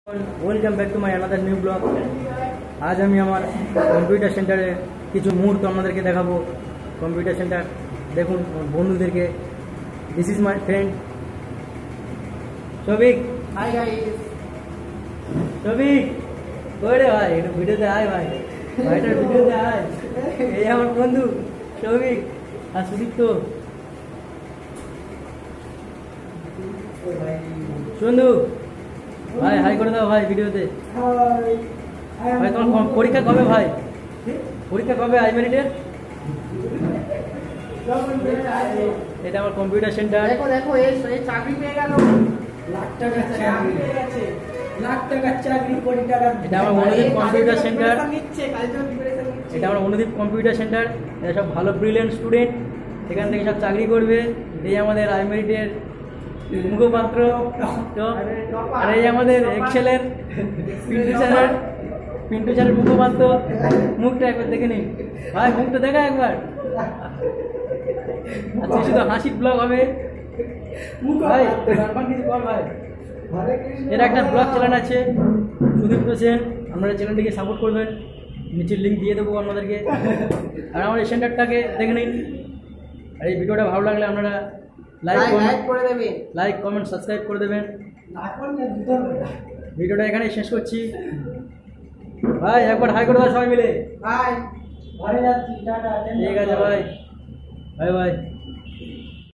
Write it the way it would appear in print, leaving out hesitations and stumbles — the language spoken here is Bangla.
Welcome back to my another new blog. আজ আমি আমার কম্পিউটার সেন্টারে কিছু মুহূর্ত আপনাদেরকে দেখাবো। কম্পিউটার সেন্টার দেখুন বন্ধুদেরকে। This is my friend Shafiq. Hi guys. Shafiq কই রে ভাই, একটু ভিডিওতে আয় ভাই, ভাইটার ভিডিওতে আয়। এই আমার বন্ধু শফিক আর সুদীপ্ত। সন্ধু ভাই হাই করে দাও ভাই ভিডিওতে। ভাই তোমার পরীক্ষা কবে ভাই? পরীক্ষা কবে আইমেরিটের? এটা আমার কম্পিউটার সেন্টার। দেখো দেখো এই চাকরি পেয়ে গেল, লাখ টাকা চাকরি পেয়ে গেছে, লাখ টাকা চাকরি, কোটি টাকা। এটা আমার অনুদীপ কম্পিউটার সেন্টার। নিচ্ছে কাল তো প্রিপারেশন নিচ্ছে। এটা আমার অনুদীপ কম্পিউটার সেন্টার। এটা সব ভালো ব্রিলিয়েন্ট স্টুডেন্ট, এখান থেকে সব চাকরি করবে। এই আমাদের আইমেরিটের মুখপাত্র তো, আর এই আমাদের এক্সেলের পিন্টু স্যারের মুখপাত্র। মুখটা একবার দেখে নিন ভাই, মুখটা দেখা একবার। আচ্ছা শুধু হাসির ব্লগ হবে ভাই, কিছু কর ভাই। এর একটা ব্লগ চ্যানেল আছে সুদীপ্ত সেন, আপনারা চ্যানেলটিকে সাপোর্ট করবেন, নিচের লিঙ্ক দিয়ে দেবো আপনাদেরকে। আর আমার এই সেন্টারটাকে দেখে নিন। আর এই ভিডিওটা ভালো লাগলে আপনারা লাইক করে দেবেন, লাইক কমেন্ট সাবস্ক্রাইব করে দেবেন। ভিডিওটা এখানেই শেষ করছি ভাই, একবার হাই করে দাও সবাই মিলে। বাই। ঘরে যাচ্ছি, টাটা। ঠিক আছে ভাই, বাই বাই।